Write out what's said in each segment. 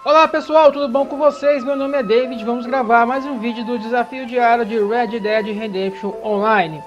Olá pessoal, tudo bom com vocês? Meu nome é David, vamos gravar mais um vídeo do desafio diário de Red Dead Redemption Online.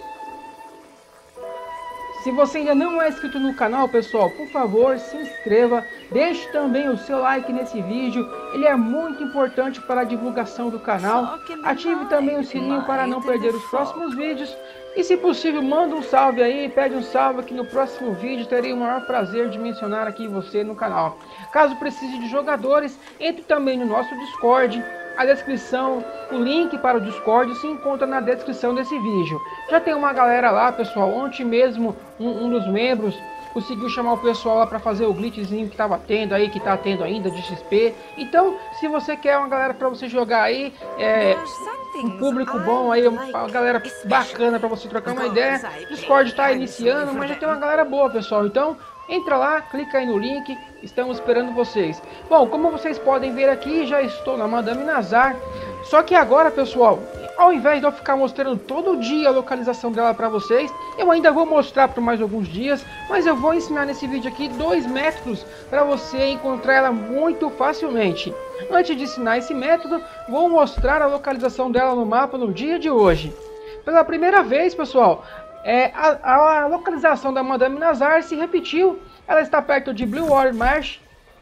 Se você ainda não é inscrito no canal, pessoal, por favor, se inscreva, deixe também o seu like nesse vídeo, ele é muito importante para a divulgação do canal. Ative também o sininho para não perder os próximos vídeos e, se possível, manda um salve aí, pede um salve que no próximo vídeo terei o maior prazer de mencionar aqui você no canal. Caso precise de jogadores, entre também no nosso Discord. A descrição, o link para o Discord se encontra na descrição desse vídeo. Já tem uma galera lá, pessoal. Ontem mesmo um dos membros conseguiu chamar o pessoal lá para fazer o glitchzinho que estava tendo aí, que tá tendo ainda de XP. Então, se você quer uma galera para você jogar aí, um público bom aí, uma galera bacana para você trocar uma ideia, o Discord está iniciando, mas já tem uma galera boa, pessoal. Então, entra lá, clica aí no link, estamos esperando vocês. Bom, como vocês podem ver aqui, já estou na Madame Nazar. Só que agora, pessoal, ao invés de eu ficar mostrando todo dia a localização dela para vocês, eu ainda vou mostrar por mais alguns dias, mas eu vou ensinar nesse vídeo aqui 2 métodos para você encontrar ela muito facilmente. Antes de ensinar esse método, vou mostrar a localização dela no mapa no dia de hoje. Pela primeira vez, pessoal, a localização da Madame Nazar se repetiu. Ela está perto de Blue Water Marsh.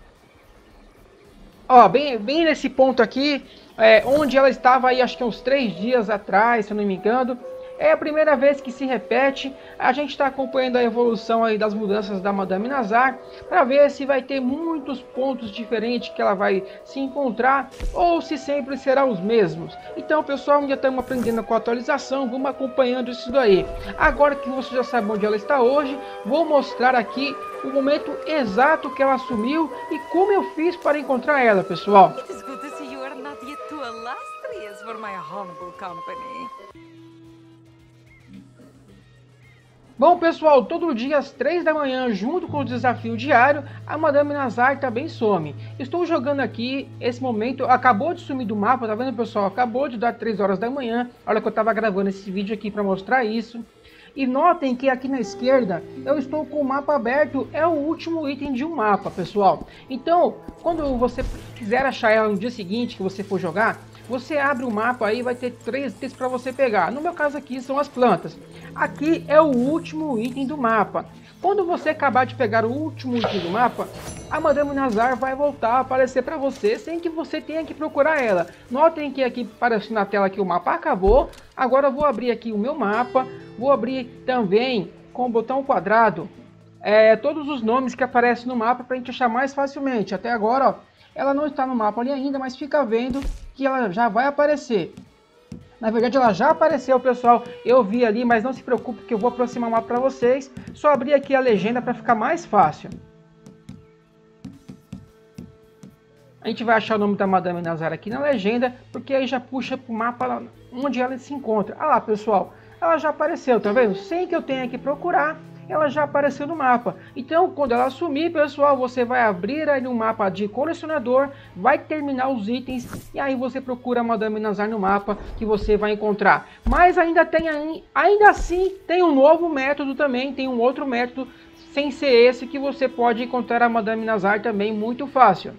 Ó, bem nesse ponto aqui, onde ela estava aí, acho que uns 3 dias atrás, se eu não me engano. É a primeira vez que se repete. A gente está acompanhando a evolução aí das mudanças da Madame Nazar para ver se vai ter muitos pontos diferentes que ela vai se encontrar ou se sempre serão os mesmos. Então, pessoal, ainda estamos aprendendo com a atualização, vamos acompanhando isso daí. Agora que você já sabe onde ela está hoje, vou mostrar aqui o momento exato que ela sumiu e como eu fiz para encontrar ela, pessoal. Bom, pessoal, todo dia às 3 da manhã, junto com o desafio diário, a Madame Nazar também some. Estou jogando aqui, esse momento, acabou de sumir do mapa, tá vendo, pessoal? Acabou de dar 3 horas da manhã, a hora que eu estava gravando esse vídeo aqui para mostrar isso. E notem que aqui na esquerda, eu estou com o mapa aberto, é o último item de um mapa, pessoal. Então, quando você quiser achar ela no dia seguinte que você for jogar, você abre o mapa aí, vai ter 3 itens para você pegar. No meu caso aqui são as plantas. Aqui é o último item do mapa. Quando você acabar de pegar o último item do mapa, a Madame Nazar vai voltar a aparecer para você sem que você tenha que procurar ela. Notem que aqui aparece na tela que o mapa acabou. Agora eu vou abrir aqui o meu mapa. Vou abrir também com o botão quadrado todos os nomes que aparecem no mapa para a gente achar mais facilmente. Até agora, ó, ela não está no mapa ali ainda, mas fica vendo que ela já vai aparecer. Na verdade, ela já apareceu, pessoal. Eu vi ali, mas não se preocupe que eu vou aproximar o mapa para vocês. Só abrir aqui a legenda para ficar mais fácil. A gente vai achar o nome da Madame Nazar aqui na legenda, porque aí já puxa para o mapa onde ela se encontra. Ah lá, pessoal, ela já apareceu, tá vendo? Sem que eu tenha que procurar, ela já apareceu no mapa. Então, quando ela sumir, pessoal, você vai abrir aí no mapa de colecionador, vai terminar os itens e aí você procura a Madame Nazar no mapa que você vai encontrar. Mas ainda assim tem um novo método também, tem um outro método sem ser esse que você pode encontrar a Madame Nazar também muito fácil.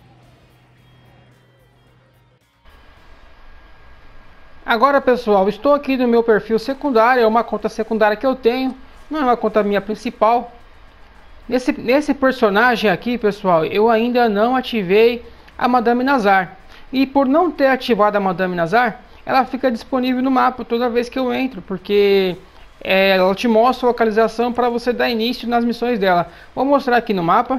Agora, pessoal, estou aqui no meu perfil secundário, é uma conta secundária que eu tenho. Não é uma conta minha principal. Nesse personagem aqui, pessoal, eu ainda não ativei a Madame Nazar. E por não ter ativado a Madame Nazar, ela fica disponível no mapa toda vez que eu entro, porque ela te mostra a localização para você dar início nas missões dela. Vou mostrar aqui no mapa.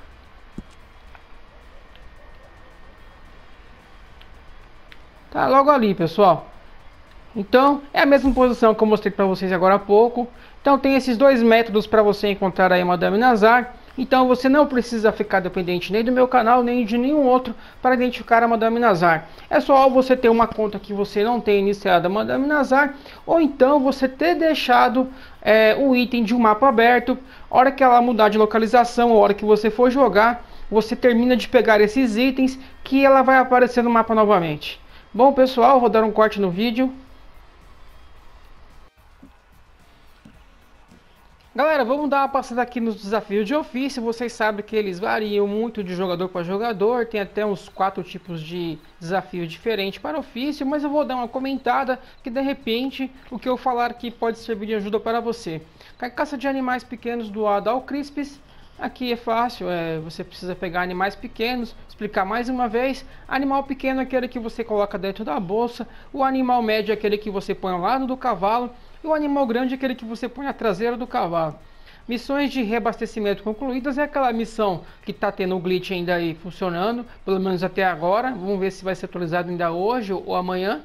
Tá logo ali, pessoal. Então, é a mesma posição que eu mostrei para vocês agora há pouco. Então, tem esses 2 métodos para você encontrar aí a Madame Nazar. Então, você não precisa ficar dependente nem do meu canal, nem de nenhum outro para identificar a Madame Nazar. É só você ter uma conta que você não tem iniciado a Madame Nazar, ou então você ter deixado um item de um mapa aberto. A hora que ela mudar de localização, a hora que você for jogar, você termina de pegar esses itens que ela vai aparecer no mapa novamente. Bom, pessoal, vou dar um corte no vídeo. Galera, vamos dar uma passada aqui nos desafios de ofício. Vocês sabem que eles variam muito de jogador para jogador. Tem até uns 4 tipos de desafio diferentes para ofício. Mas eu vou dar uma comentada que de repente o que eu falar aqui pode servir de ajuda para você. A caça de animais pequenos doado ao Crispis. Aqui é fácil, você precisa pegar animais pequenos. Explicar mais uma vez. Animal pequeno é aquele que você coloca dentro da bolsa. O animal médio é aquele que você põe ao lado do cavalo. E o animal grande é aquele que você põe na traseira do cavalo. Missões de reabastecimento concluídas é aquela missão que está tendo o glitch ainda aí funcionando, pelo menos até agora. Vamos ver se vai ser atualizado ainda hoje ou amanhã.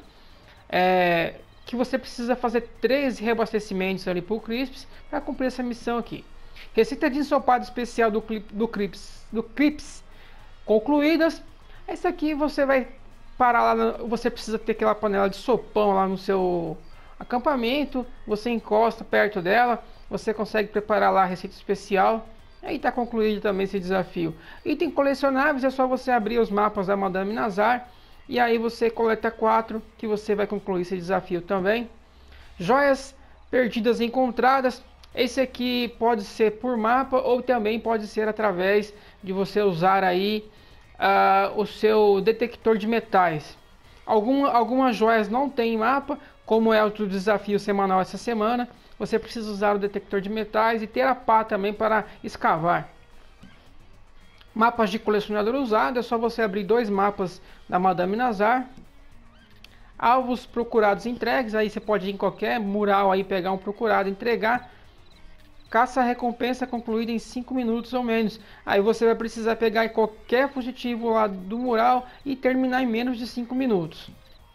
Que você precisa fazer 13 reabastecimentos ali para o Crispis para cumprir essa missão aqui. Receita de ensopado especial do Crispis concluídas. Essa aqui você vai parar lá, você precisa ter aquela panela de sopão lá no seu acampamento, você encosta perto dela, você consegue preparar lá a receita especial. Aí está concluído também esse desafio. Item colecionáveis, é só você abrir os mapas da Madame Nazar e aí você coleta 4 que você vai concluir esse desafio também. Joias perdidas encontradas, esse aqui pode ser por mapa ou também pode ser através de você usar aí o seu detector de metais. Algumas joias não tem mapa, como é outro desafio semanal essa semana. Você precisa usar o detector de metais e ter a pá também para escavar. Mapas de colecionador usado, é só você abrir 2 mapas da Madame Nazar. Alvos procurados entregues, aí você pode ir em qualquer mural aí pegar um procurado e entregar. Caça recompensa concluída em 5 minutos ou menos. Aí você vai precisar pegar qualquer fugitivo lá do mural e terminar em menos de 5 minutos.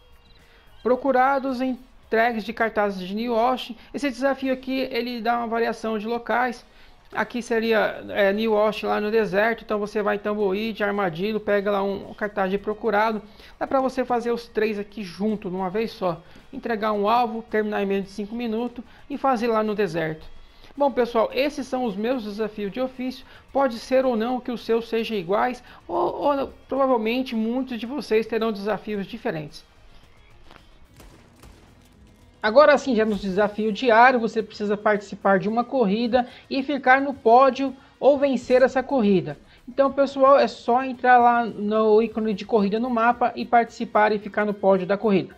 Procurados entregues de cartazes de New Washington. Esse desafio aqui ele dá uma variação de locais. Aqui seria New Washington lá no deserto. Então você vai em Tumbleweed, Armadillo, pega lá um cartaz de procurado. Dá para você fazer os 3 aqui junto, numa vez só. Entregar um alvo, terminar em menos de 5 minutos e fazer lá no deserto. Bom pessoal, esses são os meus desafios de ofício. Pode ser ou não que os seus sejam iguais, ou provavelmente muitos de vocês terão desafios diferentes. Agora sim, já no desafio diário, você precisa participar de uma corrida e ficar no pódio ou vencer essa corrida. Então pessoal, é só entrar lá no ícone de corrida no mapa e participar e ficar no pódio da corrida.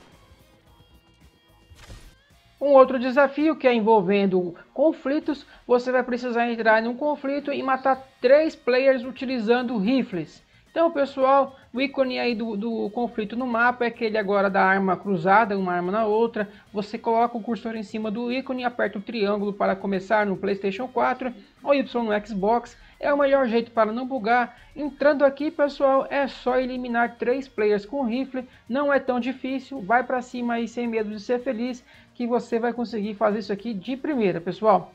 Um outro desafio que é envolvendo conflitos, você vai precisar entrar em um conflito e matar 3 players utilizando rifles. Então pessoal, o ícone aí do conflito no mapa é aquele agora da arma cruzada, uma arma na outra. Você coloca o cursor em cima do ícone e aperta o triângulo para começar no PlayStation 4 ou Y no Xbox. É o melhor jeito para não bugar. Entrando aqui pessoal, é só eliminar 3 players com rifle. Não é tão difícil, vai para cima aí sem medo de ser feliz, que você vai conseguir fazer isso aqui de primeira, pessoal.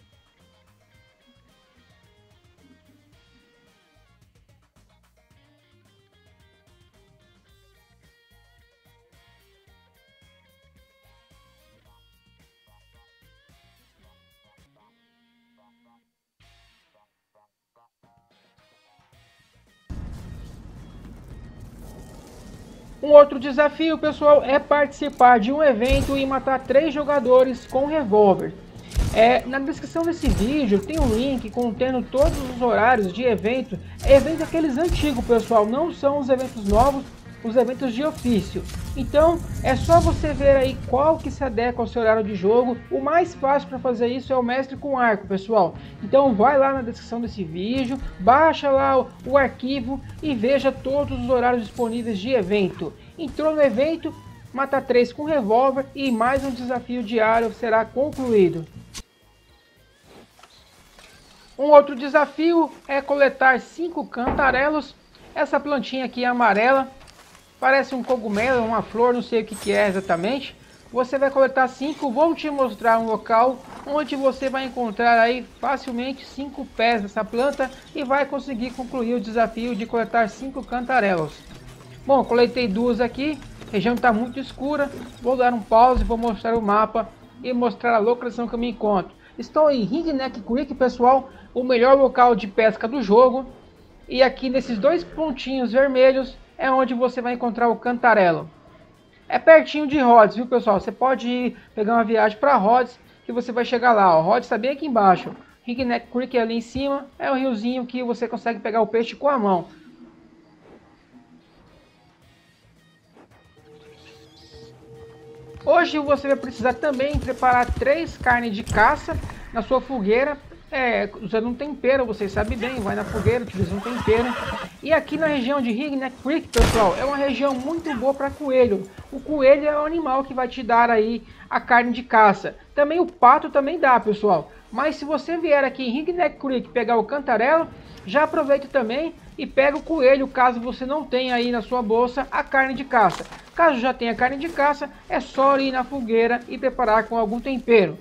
Um outro desafio, pessoal, é participar de um evento e matar 3 jogadores com revólver. Na descrição desse vídeo tem um link contendo todos os horários de evento. Eventos aqueles antigos, pessoal, não são os eventos novos, os eventos de ofício. Então é só você ver aí qual que se adequa ao seu horário de jogo. O mais fácil para fazer isso é o mestre com arco, pessoal. Então vai lá na descrição desse vídeo, baixa lá o arquivo e veja todos os horários disponíveis de evento. Entrou no evento, mata 3 com revólver e mais um desafio diário será concluído. Um outro desafio é coletar 5 cantarelos. Essa plantinha aqui é amarela, parece um cogumelo, uma flor, não sei o que é exatamente. Você vai coletar 5, vou te mostrar um local onde você vai encontrar aí facilmente 5 pés dessa planta e vai conseguir concluir o desafio de coletar 5 cantarelos. Bom, coletei 2 aqui, a região está muito escura, vou dar um pause, vou mostrar o mapa e mostrar a localização que eu me encontro. Estou em Ring Neck Creek, pessoal, o melhor local de pesca do jogo. E aqui nesses 2 pontinhos vermelhos é onde você vai encontrar o cantarelo. É pertinho de Rhodes, viu pessoal? Você pode ir pegar uma viagem para Rhodes, que você vai chegar lá, ó. O Rod está bem aqui embaixo. Ring Neck Creek ali em cima é um riozinho que você consegue pegar o peixe com a mão. Hoje você vai precisar também preparar 3 carnes de caça na sua fogueira, usando um tempero, vocês sabem bem, vai na fogueira, utiliza um tempero. E aqui na região de Ring Neck Creek, pessoal, é uma região muito boa para coelho. O coelho é o animal que vai te dar aí a carne de caça. Também o pato também dá, pessoal. Mas se você vier aqui em Ring Neck Creek pegar o cantarelo, já aproveita também e pega o coelho, caso você não tenha aí na sua bolsa a carne de caça. Caso já tenha carne de caça, é só ir na fogueira e preparar com algum tempero.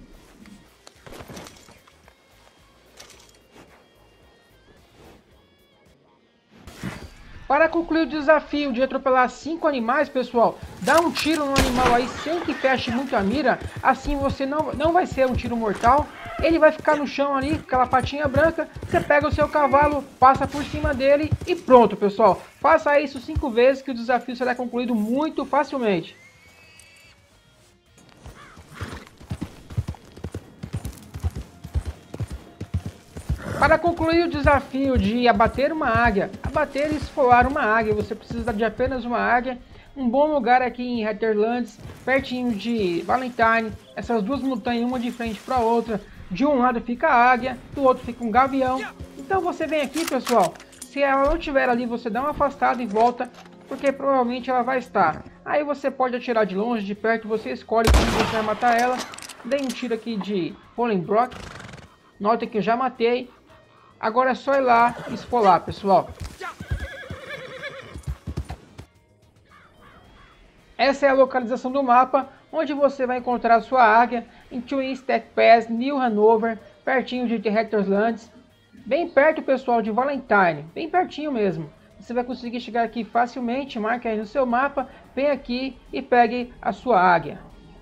Para concluir o desafio de atropelar 5 animais, pessoal, dá um tiro no animal aí sem que feche muito a mira, assim você não vai ser um tiro mortal, ele vai ficar no chão ali, com aquela patinha branca, você pega o seu cavalo, passa por cima dele e pronto, pessoal. Faça isso 5 vezes que o desafio será concluído muito facilmente. Para concluir o desafio de abater uma águia, abater e esfolar uma águia, você precisa de apenas uma águia. Um bom lugar aqui em Heatherlands, pertinho de Valentine, essas duas montanhas, uma de frente para a outra. De um lado fica a águia, do outro fica um gavião. Então você vem aqui, pessoal, se ela não estiver ali, você dá uma afastada e volta, porque provavelmente ela vai estar. Aí você pode atirar de longe, de perto, você escolhe como você vai matar ela. Dei um tiro aqui de Bolingbroke, notem que eu já matei. Agora é só ir lá e esfolar, pessoal. Essa é a localização do mapa, onde você vai encontrar a sua águia, em Twin Stack Pass, New Hanover, pertinho de Heatherlands. Bem perto, pessoal, de Valentine, bem pertinho mesmo. Você vai conseguir chegar aqui facilmente, marque aí no seu mapa, vem aqui e pegue a sua águia.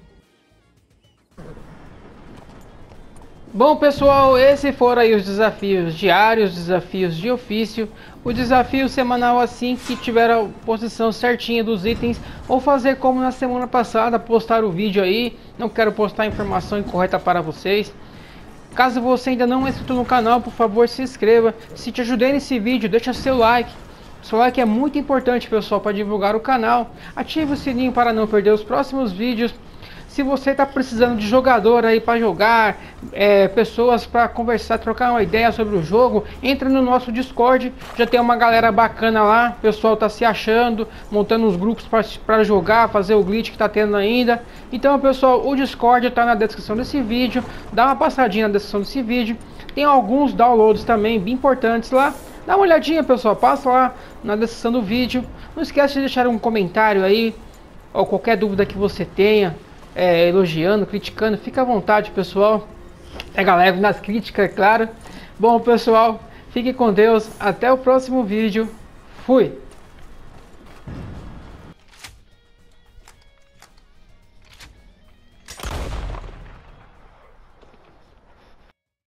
Bom, pessoal, esses foram aí os desafios diários, desafios de ofício, o desafio semanal assim que tiver a posição certinha dos itens, ou fazer como na semana passada, postar o vídeo aí. Não quero postar informação incorreta para vocês. Caso você ainda não é inscrito no canal, por favor se inscreva. Se te ajudei nesse vídeo, deixa seu like. Seu like é muito importante, pessoal, para divulgar o canal. Ative o sininho para não perder os próximos vídeos. Se você está precisando de jogador aí para jogar, pessoas para conversar, trocar uma ideia sobre o jogo, entra no nosso Discord, já tem uma galera bacana lá, o pessoal tá se achando, montando uns grupos para jogar, fazer o glitch que tá tendo ainda. Então, pessoal, o Discord está na descrição desse vídeo, dá uma passadinha na descrição desse vídeo, tem alguns downloads também bem importantes lá. Dá uma olhadinha, pessoal, passa lá na descrição do vídeo. Não esquece de deixar um comentário aí, ou qualquer dúvida que você tenha. Elogiando, criticando, fica à vontade, pessoal. Pega leve nas críticas, é claro. Bom, pessoal, fique com Deus, até o próximo vídeo. Fui!